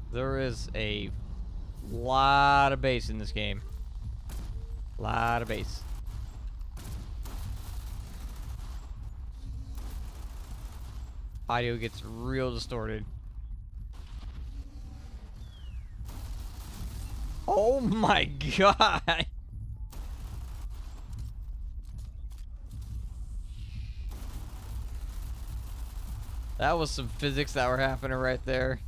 There is a lot of bass in this game. Lot of bass. Audio gets real distorted. Oh my god! That was some physics that were happening right there.